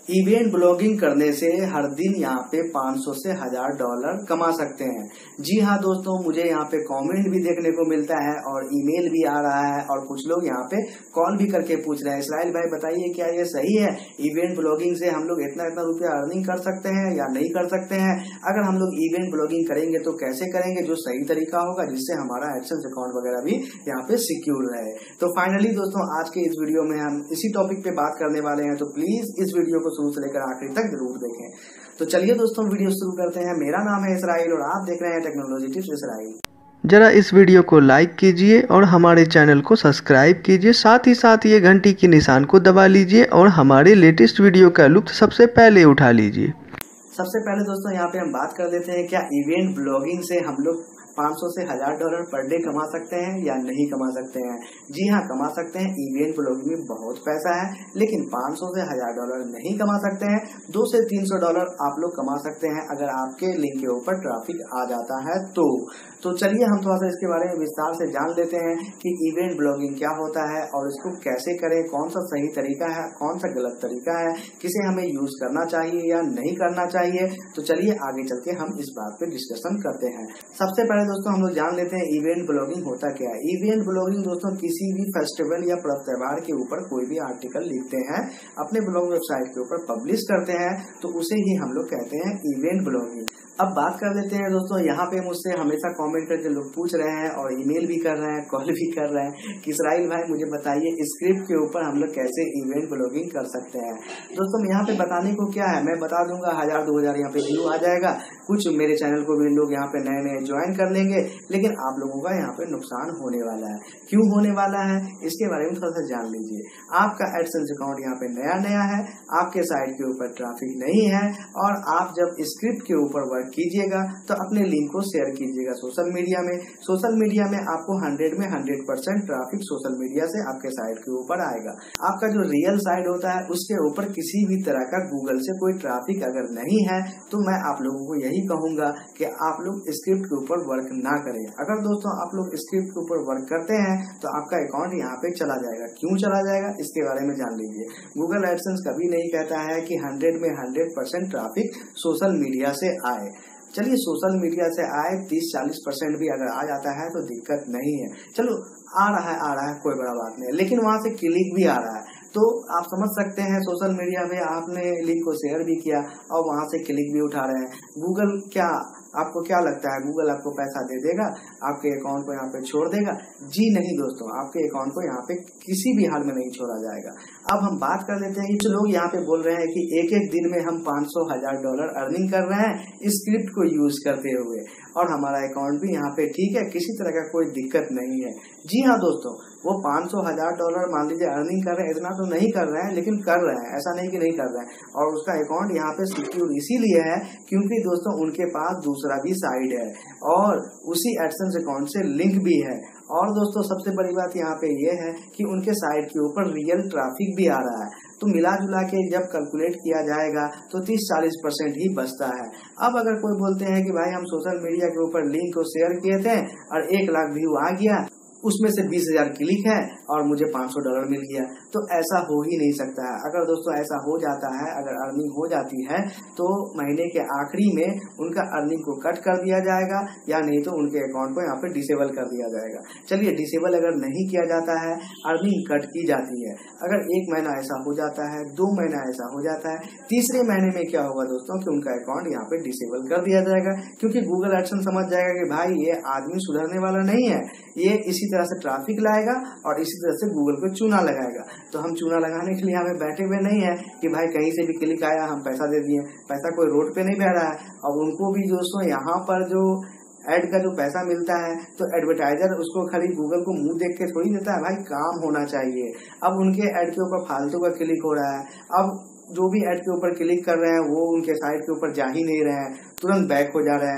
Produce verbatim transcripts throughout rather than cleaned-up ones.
Event blogging करने से हर दिन यहाँ पे पाँच सौ से हजार डॉलर कमा सकते हैं। जी हाँ दोस्तों, मुझे यहाँ पे कमेंट भी देखने को मिलता है और ईमेल भी आ रहा है और कुछ लोग यहाँ पे कॉल भी करके पूछ रहे हैं, इसराइल भाई बताइए क्या ये सही है, इवेंट ब्लॉगिंग से हम लोग इतना इतना रुपया अर्निंग कर सकते हैं या नहीं कर सकते हैं? अगर हम लोग इवेंट ब्लॉगिंग करेंगे तो कैसे करेंगे जो सही तरीका होगा जिससे हमारा एडसेंस अकाउंट वगैरह भी यहाँ पे सिक्योर रहे। तो फाइनली दोस्तों आज के इस वीडियो में हम इसी टॉपिक पे बात करने वाले हैं, तो प्लीज इस वीडियो को शुरू से लेकर आखिरी तक जरूर देखें। तो चलिए दोस्तों वीडियो शुरू करते हैं। मेरा नाम है इसराइल और आप देख रहे हैं टेक्नोलॉजी टिप्स इसराइल। जरा इस वीडियो को लाइक कीजिए और हमारे चैनल को सब्सक्राइब कीजिए, साथ ही साथ ये घंटी के निशान को दबा लीजिए और हमारे लेटेस्ट वीडियो का लुत्फ सबसे पहले उठा लीजिए। सबसे पहले दोस्तों यहाँ पे हम बात कर लेते हैं, क्या इवेंट ब्लॉगिंग से हम लोग पाँच सौ से हजार डॉलर पर डे कमा सकते हैं या नहीं कमा सकते हैं? जी हाँ, कमा सकते हैं। इवेंट ब्लॉगिंग में बहुत पैसा है, लेकिन पाँच सौ से हजार डॉलर नहीं कमा सकते हैं। दो से तीन सौ डॉलर आप लोग कमा सकते हैं अगर आपके लिंक के ऊपर ट्रैफिक आ जाता है तो तो चलिए हम थोड़ा सा इसके बारे में विस्तार से जान लेते हैं कि इवेंट ब्लॉगिंग क्या होता है और इसको कैसे करें, कौन सा सही तरीका है, कौन सा गलत तरीका है, किसे हमें यूज करना चाहिए या नहीं करना चाहिए। तो चलिए आगे चल के हम इस बात पे डिस्कशन करते हैं। सबसे पहले दोस्तों हम लोग जान लेते हैं इवेंट ब्लॉगिंग होता क्या है। इवेंट ब्लॉगिंग दोस्तों किसी भी फेस्टिवल या पर्व त्योहार के ऊपर कोई भी आर्टिकल लिखते हैं, अपने ब्लॉग वेबसाइट के ऊपर पब्लिश करते हैं, तो उसे ही हम लोग कहते हैं इवेंट ब्लॉगिंग। अब बात कर लेते हैं दोस्तों, यहाँ पे मुझसे हमेशा कमेंट करके लोग पूछ रहे हैं और ईमेल भी कर रहे हैं, कॉल भी कर रहे हैं कि इसराइल भाई मुझे बताइए स्क्रिप्ट के ऊपर हम लोग कैसे इवेंट ब्लॉगिंग कर सकते हैं। दोस्तों यहाँ पे बताने को क्या है, मैं बता दूंगा, हजार दो हजार यहाँ पे व्यू आ जाएगा, कुछ मेरे चैनल को भी लोग यहाँ पे नए नए ज्वाइन कर लेंगे, लेकिन आप लोगों का यहाँ पे नुकसान होने वाला है। क्यों होने वाला है इसके बारे में थोड़ा सा जान लीजिए। आपका एडसेंस अकाउंट यहाँ पे नया नया है, आपके साइट के ऊपर ट्रैफिक नहीं है और आप जब स्क्रिप्ट के ऊपर वर्क कीजिएगा तो अपने लिंक को शेयर कीजिएगा सोशल मीडिया में। सोशल मीडिया में आपको हंड्रेड में hundred percent traffic social media से आपके साइट के ऊपर आएगा। आपका जो रियल साइट होता है उसके ऊपर किसी भी तरह का गूगल से कोई ट्रैफिक अगर नहीं है तो मैं आप लोगों को यही कहूंगा कि आप लोग स्क्रिप्ट के ऊपर वर्क ना करें। अगर दोस्तों आप लोग स्क्रिप्ट के ऊपर वर्क करते हैं तो आपका अकाउंट यहाँ पे चला जाएगा। क्यों चला जाएगा इसके बारे में जान लीजिए। गूगल एडसेंस कभी नहीं कहता है कि हंड्रेड में hundred percent traffic social media से आए। चलिए सोशल मीडिया से आए तीस चालीस परसेंट भी अगर आ जाता है तो दिक्कत नहीं है, चलो आ रहा है आ रहा है कोई बड़ा बात नहीं, लेकिन वहां से क्लिक भी आ रहा है तो आप समझ सकते हैं सोशल मीडिया में आपने लिंक को शेयर भी किया और वहां से क्लिक भी उठा रहे हैं। गूगल क्या आपको क्या लगता है गूगल आपको पैसा दे देगा, आपके अकाउंट को यहाँ पे छोड़ देगा? जी नहीं दोस्तों, आपके अकाउंट को यहाँ पे किसी भी हाल में नहीं छोड़ा जाएगा। अब हम बात कर लेते हैं, कुछ लोग यहाँ पे बोल रहे हैं कि एक एक दिन में हम पाँच सौ हजार डॉलर अर्निंग कर रहे हैं स्क्रिप्ट को यूज करते हुए और हमारा अकाउंट भी यहाँ पे ठीक है, किसी तरह का कोई दिक्कत नहीं है। जी हाँ दोस्तों, वो पाँच सौ हजार डॉलर मान लीजिए अर्निंग कर रहे हैं, इतना तो नहीं कर रहे हैं लेकिन कर रहे हैं, ऐसा नहीं कि नहीं कर रहे हैं। और उसका अकाउंट यहाँ पे सिक्योर इसीलिए है क्योंकि दोस्तों उनके पास दूसरा भी साइट है और उसी एडसेंस अकाउंट से लिंक भी है। और दोस्तों सबसे बड़ी बात यहाँ पे ये है कि उनके साइट के ऊपर रियल ट्रैफिक भी आ रहा है, तो मिला जुला के जब कैलकुलेट किया जाएगा तो तीस चालीस परसेंट ही बचता है। अब अगर कोई बोलते हैं कि भाई हम सोशल मीडिया के ऊपर लिंक को शेयर किए थे और एक लाख व्यू आ गया, उसमें से बीस हजार क्लिक है और मुझे पाँच सौ डॉलर मिल गया, तो ऐसा हो ही नहीं सकता है। अगर दोस्तों ऐसा हो जाता है, अगर अर्निंग हो जाती है तो महीने के आखिरी में उनका अर्निंग को कट कर दिया जाएगा या नहीं तो उनके अकाउंट को यहाँ पे डिसेबल कर दिया जाएगा। चलिए डिसेबल अगर नहीं किया जाता है, अर्निंग कट की जाती है, अगर एक महीना ऐसा हो जाता है, दो महीना ऐसा हो जाता है, तीसरे महीने में क्या होगा दोस्तों कि उनका अकाउंट यहाँ पे डिसेबल कर दिया जाएगा क्योंकि गूगल एडसेंस समझ जाएगा कि भाई ये आदमी सुधरने वाला नहीं है, ये इसी तरह से ट्रैफिक लाएगा और इसी तरह से गूगल को चूना लगाएगा। तो हम चूना लगाने के लिए हमें बैठे हुए नहीं है कि भाई कहीं से भी क्लिक आया हम पैसा दे दिए, पैसा कोई रोड पे नहीं बह रहा है। और उनको भी दोस्तों यहाँ पर जो एड का जो पैसा मिलता है तो एडवर्टाइजर उसको खाली गूगल को मुंह देख के थोड़ी देता है, भाई काम होना चाहिए। अब उनके एड के ऊपर फालतू का क्लिक हो रहा है, अब जो भी एड के ऊपर क्लिक कर रहे हैं वो उनके साइट के ऊपर जा ही नहीं रहे हैं, तुरंत बैक हो जा रहे हैं।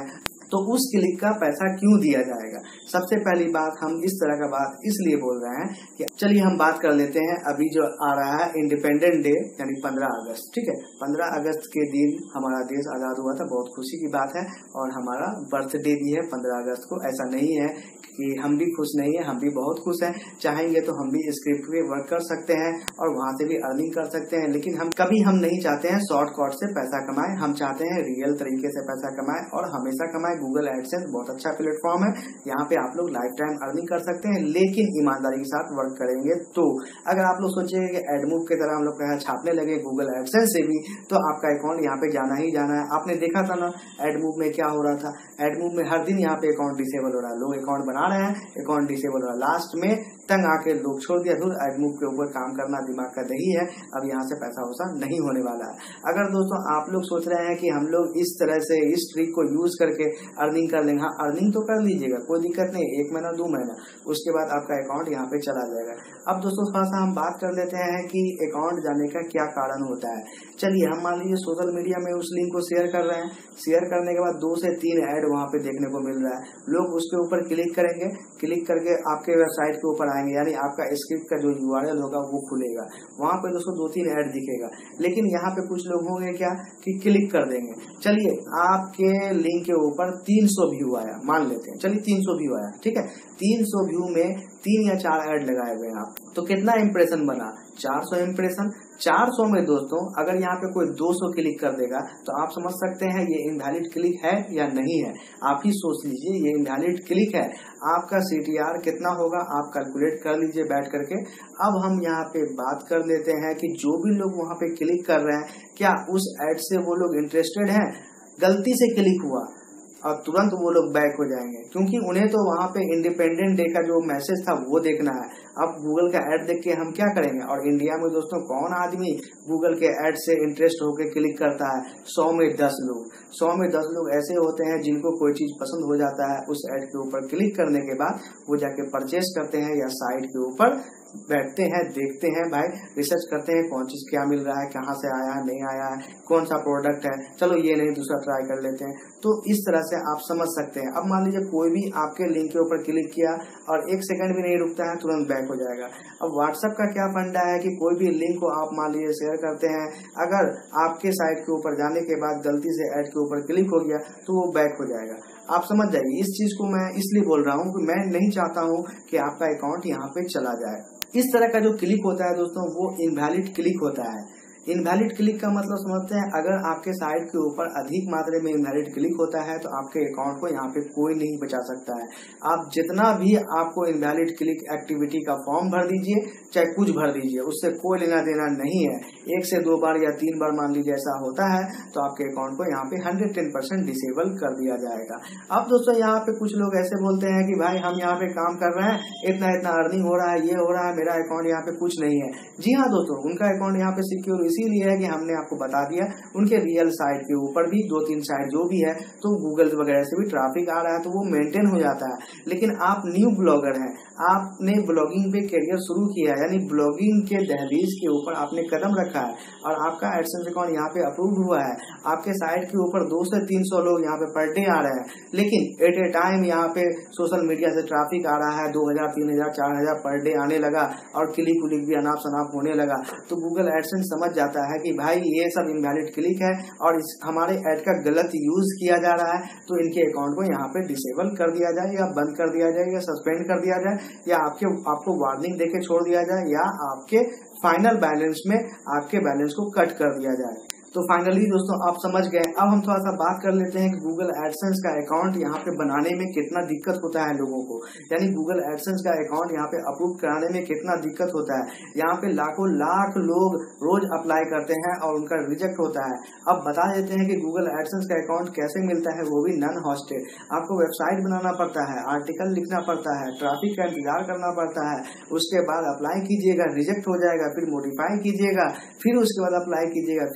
तो उस क्लिक का पैसा क्यों दिया जाएगा? सबसे पहली बात हम इस तरह का बात इसलिए बोल रहे हैं कि चलिए हम बात कर लेते हैं अभी जो आ रहा है इंडिपेंडेंट डे यानी पंद्रह अगस्त। ठीक है, पंद्रह अगस्त के दिन हमारा देश आजाद हुआ था, बहुत खुशी की बात है। और हमारा बर्थडे भी है पंद्रह अगस्त को। ऐसा नहीं है कि हम भी खुश नहीं है, हम भी बहुत खुश हैं। चाहेंगे तो हम भी स्क्रिप्ट पे वर्क कर सकते हैं और वहां से भी अर्निंग कर सकते हैं, लेकिन हम कभी हम नहीं चाहते हैं शॉर्टकट से पैसा कमाएं। हम चाहते हैं रियल तरीके से पैसा कमाएं और हमेशा कमाएं। गूगल एडसेंस बहुत अच्छा प्लेटफॉर्म है, यहाँ पे आप लोग लाइफ टाइम अर्निंग कर सकते हैं, लेकिन ईमानदारी के साथ वर्क करेंगे तो। अगर आप लोग सोचेंगे कि एडमूव की तरह हम लोग पैसा छापने लगे गूगल एडसेंस से भी, तो आपका अकाउंट यहाँ पे जाना ही जाना है। आपने देखा था ना एडमूव में क्या हो रहा था, एडमूव में हर दिन यहाँ पे अकाउंट डिसेबल हो रहा है, लोग अकाउंट बना रहे हैं, अकाउंट डिसेबल हो रहा है। लास्ट में तंग आके लोग छोड़ दिया, फिर एडमूव के ऊपर काम करना दिमाग का दही है, अब यहाँ से पैसा वैसा नहीं होने वाला है। अगर दोस्तों आप लोग सोच रहे हैं कि हम लोग इस तरह से इस ट्रिक को यूज करके अर्निंग कर लेंगे, हाँ अर्निंग तो कर लीजिएगा, कोई दिक्कत नहीं, एक महीना दो महीना, उसके बाद आपका अकाउंट यहाँ पे चला जाएगा। अब दोस्तों थोड़ा सा हम बात कर लेते हैं कि अकाउंट जाने का क्या कारण होता है। चलिए हम मान लीजिए सोशल मीडिया में उस लिंक को शेयर कर रहे हैं, शेयर करने के बाद दो से तीन ऐड वहाँ पे देखने को मिल रहा है, लोग उसके ऊपर क्लिक करेंगे, क्लिक करके आपके वेबसाइट के ऊपर आएंगे, यानी आपका स्क्रिप्ट का जो यूआरएल होगा वो खुलेगा, वहाँ पे दोस्तों दो तीन ऐड दिखेगा। लेकिन यहाँ पे कुछ लोग होंगे क्या कि क्लिक कर देंगे। चलिए आपके लिंक के ऊपर तीन सौ व्यू आया, मान लेते हैं, चलिए तीन सौ व्यू आया, ठीक है, तीन सौ व्यू में तीन या चार ऐड लगाए हुए हैं आप, तो कितना इंप्रेशन बना, चार सौ इंप्रेशन। चार सौ में दोस्तों अगर यहाँ पे कोई दो सौ क्लिक कर देगा तो आप समझ सकते हैं ये इनवैलिड क्लिक है या नहीं है। आप ही सोच लीजिए ये इनवैलिड क्लिक है, आपका सीटीआर कितना होगा आप कैलकुलेट कर लीजिए बैठ करके। अब हम यहाँ पे बात कर लेते हैं कि जो भी लोग वहाँ पे क्लिक कर रहे हैं क्या उस ऐड से वो लोग इंटरेस्टेड हैं? गलती से क्लिक हुआ और तुरंत वो लोग बैक हो जाएंगे, क्योंकि उन्हें तो वहाँ पे इंडिपेंडेंट डे का जो मैसेज था वो देखना है। अब गूगल का ऐड देख के हम क्या करेंगे? और इंडिया में दोस्तों कौन आदमी गूगल के ऐड से इंटरेस्ट होकर क्लिक करता है? सौ में दस लोग, सौ में दस लोग ऐसे होते हैं जिनको कोई चीज पसंद हो जाता है, उस ऐड के ऊपर क्लिक करने के बाद वो जाके परचेस करते हैं या साइट के ऊपर बैठते हैं, देखते हैं, भाई रिसर्च करते हैं कौन चीज क्या मिल रहा है, कहाँ से आया है, नहीं आया है, कौन सा प्रोडक्ट है, चलो ये नहीं दूसरा ट्राई कर लेते हैं। तो इस तरह से आप समझ सकते हैं। अब मान लीजिए कोई भी आपके लिंक के ऊपर क्लिक किया और एक सेकंड भी नहीं रुकता है, तुरंत बैक हो जाएगा। अब व्हाट्सएप का क्या फंडा है कि कोई भी लिंक को आप मान लीजिए शेयर करते हैं, अगर आपके साइट के ऊपर जाने के बाद गलती से ऐड के ऊपर क्लिक हो गया तो वो बैक हो जाएगा। आप समझ जाइए, इस चीज को मैं इसलिए बोल रहा हूँ कि मैं नहीं चाहता हूँ कि आपका अकाउंट यहाँ पे चला जाए। इस तरह का जो क्लिक होता है दोस्तों वो इनवैलिड क्लिक होता है। इनवैलिड क्लिक का मतलब समझते हैं, अगर आपके साइट के ऊपर अधिक मात्रा में इनवैलिड क्लिक होता है तो आपके अकाउंट को यहाँ पे कोई नहीं बचा सकता है। आप जितना भी आपको इनवैलिड क्लिक एक्टिविटी का फॉर्म भर दीजिए, चाहे कुछ भर दीजिए, उससे कोई लेना देना नहीं है। एक से दो बार या तीन बार मान लीजिए ऐसा होता है तो आपके अकाउंट को यहाँ पे हंड्रेड टेन परसेंट डिसेबल कर दिया जाएगा। अब दोस्तों यहाँ पे कुछ लोग ऐसे बोलते हैं कि भाई हम यहाँ पे काम कर रहे हैं, इतना इतना अर्निंग हो रहा है, ये हो रहा है, मेरा अकाउंट यहाँ पे कुछ नहीं है। जी हाँ दोस्तों, उनका अकाउंट यहाँ पे सिक्योर इसीलिए है कि हमने आपको बता दिया उनके रियल साइट के ऊपर भी दो तीन साइट जो भी है तो गूगल वगैरह से भी ट्रैफिक आ रहा है तो वो मेंटेन हो जाता है। लेकिन आप न्यू ब्लॉगर हैं, आपने ब्लॉगिंग पे करियर शुरू किया, यानी ब्लॉगिंग के दहलीज के ऊपर आपने कदम रखा है और आपका एडसेंस अकाउंट यहाँ पे अप्रूव हुआ है, आपके साइट के ऊपर दो से तीन सौ लोग यहाँ पे पर डे आ रहे हैं, लेकिन एट ए टाइम यहाँ पे सोशल मीडिया से ट्रैफिक आ रहा है, दो हजार तीन हजार चार हजार पर डे आने लगा और क्लिक उलिक भी अनाप शनाप होने लगा, तो गूगल एडसेंस समझ जाता है कि भाई ये सब इनवैलिड क्लिक है और इस हमारे ऐड का गलत यूज किया जा रहा है, तो इनके अकाउंट को यहाँ पे डिसेबल कर दिया जाए या बंद कर दिया जाए या सस्पेंड कर दिया जाए या आपके आपको वार्निंग देके छोड़ दिया जाए या आपके फाइनल बैलेंस में आपके बैलेंस को कट कर दिया जाए। तो फाइनली दोस्तों आप समझ गए। अब हम थोड़ा सा बात कर लेते हैं कि गूगल एडसेंस का अकाउंट यहाँ पे बनाने में कितना दिक्कत होता है लोगों को, यानी गूगल एडसेंस का अकाउंट यहाँ पे अप्रूव कराने में कितना दिक्कत होता है। यहाँ पे लाखों लाख लोग रोज अप्लाई करते हैं और उनका रिजेक्ट होता है। अब बता देते हैं कि गूगल एडसेंस का अकाउंट कैसे मिलता है, वो भी नॉन हॉस्टेड। आपको वेबसाइट बनाना पड़ता है, आर्टिकल लिखना पड़ता है, ट्रैफिक का इंतजार करना पड़ता है, उसके बाद अप्लाई कीजिएगा, रिजेक्ट हो जाएगा, फिर मॉडिफाई कीजिएगा, फिर उसके बाद अप्लाई कीजिएगा, फिर रिजेक्ट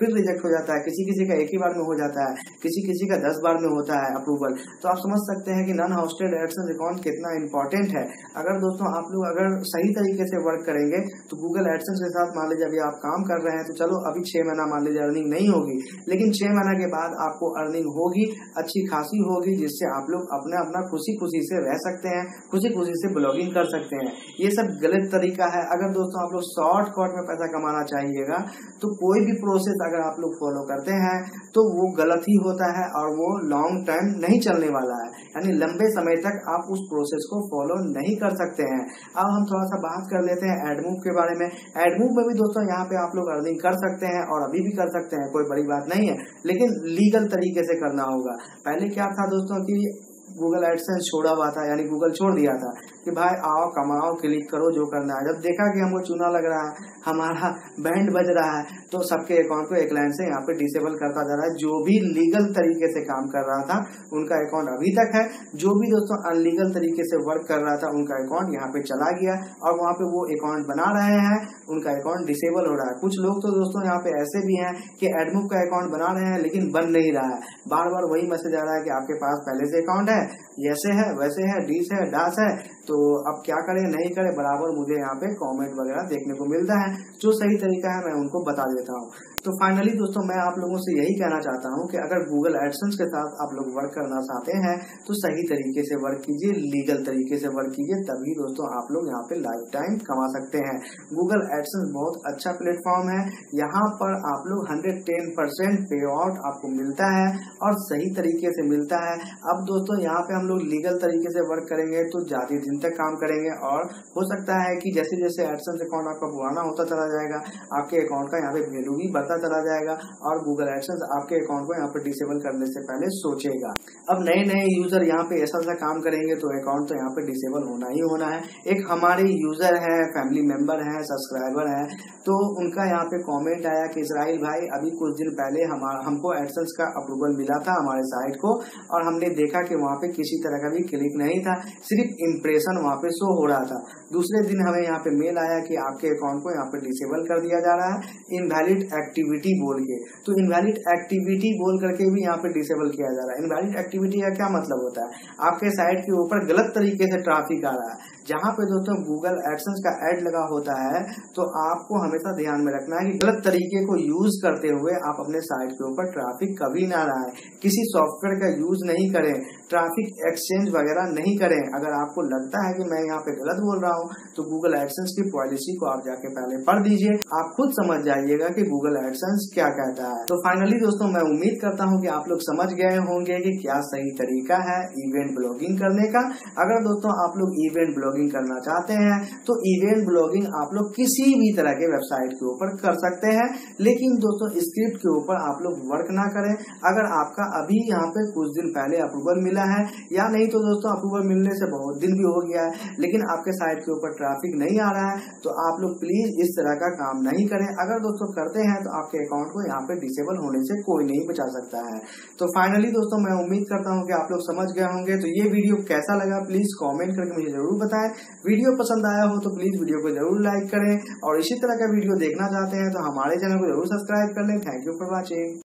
हो जाता है, किसी किसी का एक ही बार में हो जाता है, किसी किसी का दस बार में होता है अप्रूवल। तो आप समझ सकते हैं कि नॉन होस्टेड एडसेंस अकाउंट कितना इंपॉर्टेंट है। अगर दोस्तों आप लोग अगर सही तरीके से वर्क करेंगे तो गूगल एडसेंस के साथ मान लीजिए अभी आप काम कर रहे हैं तो चलो अभी छह महीना मान लीजिए अर्निंग नहीं होगी, लेकिन छह महीना के बाद आपको अर्निंग होगी, अच्छी खासी होगी, जिससे आप लोग अपना अपना खुशी खुशी से रह सकते हैं, खुशी खुशी से ब्लॉगिंग कर सकते हैं। ये सब गलत तरीका है। अगर दोस्तों आप लोग शॉर्टकट में पैसा कमाना चाहिएगा तो कोई भी प्रोसेस अगर आप लोग फॉलो करते हैं तो वो गलत ही होता है और वो लॉन्ग टाइम नहीं चलने वाला है, यानी लंबे समय तक आप उस प्रोसेस को फॉलो नहीं कर सकते हैं। अब हम थोड़ा सा बात कर लेते हैं एडमूव के बारे में। एडमूव में भी दोस्तों यहाँ पे आप लोग अर्निंग कर सकते हैं और अभी भी कर सकते हैं, कोई बड़ी बात नहीं है, लेकिन लीगल तरीके से करना होगा। पहले क्या था दोस्तों कि गूगल एडसेंस छोड़ा हुआ था, यानी गूगल छोड़ दिया था कि भाई आओ कमाओ क्लिक करो जो करना है। जब देखा कि हमको चूना लग रहा है, हमारा बैंड बज रहा है, तो सबके अकाउंट को एक लाइन से यहाँ पे डिसेबल करता जा रहा है। जो भी लीगल तरीके से काम कर रहा था उनका अकाउंट अभी तक है, जो भी दोस्तों अनलीगल तरीके से वर्क कर रहा था उनका अकाउंट यहाँ पे चला गया और वहाँ पे वो अकाउंट बना रहे हैं, उनका अकाउंट डिसेबल हो रहा है। कुछ लोग तो दोस्तों यहाँ पे ऐसे भी हैं कि एडमूव का अकाउंट बना रहे हैं लेकिन बन नहीं रहा है, बार बार वही मैसेज आ रहा है कि आपके पास पहले से अकाउंट है, ऐसे है वैसे है, डीस है डास है, तो अब क्या करें नहीं करें, बराबर मुझे यहाँ पे कमेंट वगैरह देखने को मिलता है। जो सही तरीका है मैं उनको बता देता हूँ। तो फाइनली दोस्तों मैं आप लोगों से यही कहना चाहता हूँ कि अगर गूगल एडसेंस के साथ आप लोग वर्क करना चाहते हैं तो सही तरीके से वर्क कीजिए, लीगल तरीके से वर्क कीजिए, तभी दोस्तों आप लोग यहाँ पे लाइफ टाइम कमा सकते हैं। गूगल एडसेंस बहुत अच्छा प्लेटफॉर्म है, यहाँ पर आप लोग hundred ten percent pay out आपको मिलता है और सही तरीके से मिलता है। अब दोस्तों यहाँ पे हम लोग लीगल तरीके से वर्क करेंगे तो ज्यादा दिन तक काम करेंगे और हो सकता है कि जैसे जैसे एडसेंस अकाउंट आपका पुराना होता चला जाएगा आपके अकाउंट का यहाँ पे वैल्यू भी बढ़ता चला जाएगा और गूगल एडसेंस आपके अकाउंट को यहाँ पे डिसेबल करने से पहले सोचेगा। अब नए नए यूजर यहाँ पे ऐसा ऐसा काम करेंगे तो अकाउंट तो यहाँ पे डिसेबल होना ही होना है। एक हमारे यूजर है, फैमिली मेंबर है, सब्सक्राइबर है, तो उनका यहाँ पे कमेंट आया कि इजराइल भाई अभी कुछ दिन पहले हम हमको एडसेंस का अप्रूवल मिला था हमारे साइट को और हमने देखा कि वहाँ पे किसी तरह का भी क्लिक नहीं था, सिर्फ इम्प्रेशन वहाँ पे शो हो रहा था। दूसरे दिन हमें यहाँ पे मेल आया कि आपके अकाउंट को यहाँ पे डिसेबल कर दिया जा रहा है इनवैलिड एक्टिविटी बोल के। तो इनवैलिड एक्टिविटी बोल करके भी यहाँ पे डिसेबल किया जा रहा है। इनवैलिड एक्टिविटी का क्या मतलब होता है, आपके साइट के ऊपर गलत तरीके से ट्रैफिक आ रहा है। जहाँ पे दोस्तों गूगल एडसेंस का एड लगा होता है तो आपको हमेशा ध्यान में रखना है कि गलत तरीके को यूज करते हुए आप अपने साइट के ऊपर ट्रैफिक कभी ना लाएं, किसी सॉफ्टवेयर का यूज नहीं करें, ट्रैफिक एक्सचेंज वगैरह नहीं करें। अगर आपको लगता है कि मैं यहाँ पे गलत बोल रहा हूँ तो गूगल एडसेंस की पॉलिसी को आप जाके पहले पढ़ लीजिए, आप खुद समझ जाइएगा कि गूगल एडसेंस क्या कहता है। तो फाइनली दोस्तों मैं उम्मीद करता हूँ कि आप लोग समझ गए होंगे कि क्या सही तरीका है इवेंट ब्लॉगिंग करने का। अगर दोस्तों आप लोग इवेंट ब्लॉगिंग करना चाहते हैं तो इवेंट ब्लॉगिंग आप लोग किसी भी तरह के वेबसाइट के ऊपर कर सकते हैं, लेकिन दोस्तों स्क्रिप्ट के ऊपर आप लोग वर्क ना करें। अगर आपका अभी यहाँ पे कुछ दिन पहले अप्रूवल मिला है या नहीं तो दोस्तों अप्रूवल मिलने से बहुत दिन भी हो गया है लेकिन आपके साइट के ऊपर ट्रैफिक नहीं आ रहा है तो आप लोग प्लीज इस तरह का काम नहीं करें। अगर दोस्तों करते हैं तो आपके अकाउंट को यहाँ पे डिसेबल होने से कोई नहीं बचा सकता है। तो फाइनली दोस्तों मैं उम्मीद करता हूँ कि आप लोग समझ गए होंगे। तो ये वीडियो कैसा लगा प्लीज कमेंट करके मुझे जरूर बताएं। वीडियो पसंद आया हो तो प्लीज वीडियो को जरूर लाइक करें और इसी तरह का वीडियो देखना चाहते हैं तो हमारे चैनल को जरूर सब्सक्राइब कर लें। Thank you for watching.